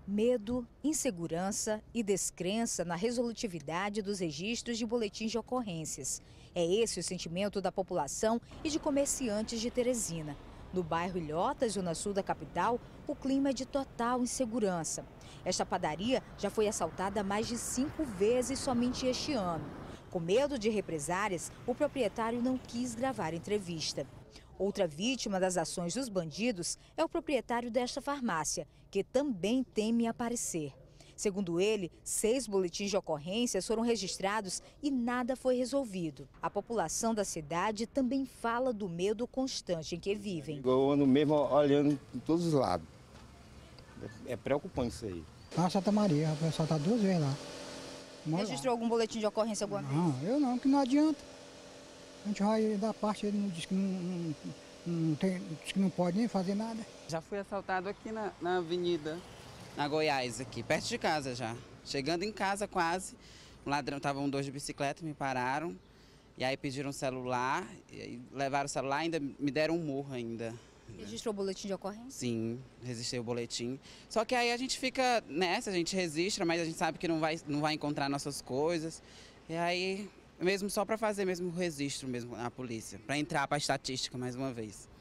Medo, insegurança e descrença na resolutividade dos registros de boletins de ocorrências. É esse o sentimento da população e de comerciantes de Teresina. No bairro Ilhotas, zona sul da capital, o clima é de total insegurança. Esta padaria já foi assaltada mais de 5 vezes somente este ano. Com medo de represárias, o proprietário não quis gravar entrevista. Outra vítima das ações dos bandidos é o proprietário desta farmácia, que também teme aparecer. Segundo ele, 6 boletins de ocorrências foram registrados e nada foi resolvido. A população da cidade também fala do medo constante em que vivem. Eu ando mesmo olhando em todos os lados. É preocupante isso aí. Lá Santa Maria, vai assaltar 2 vezes lá. Registrou algum boletim de ocorrência alguma vez? Não, eu não, que não adianta. A gente vai dar parte, ele não diz que diz que não pode nem fazer nada. Já fui assaltado aqui na avenida, na Goiás, aqui, perto de casa já. Chegando em casa quase, um ladrão, estavam 2 de bicicleta, me pararam. E aí pediram o celular, e levaram o celular, ainda me deram um murro ainda. Registrou o boletim de ocorrência? Sim, registrei o boletim. Só que aí a gente fica nessa, a gente registra, mas a gente sabe que não vai encontrar nossas coisas. E aí, mesmo só para fazer mesmo o registro mesmo na polícia, para entrar para a estatística mais uma vez.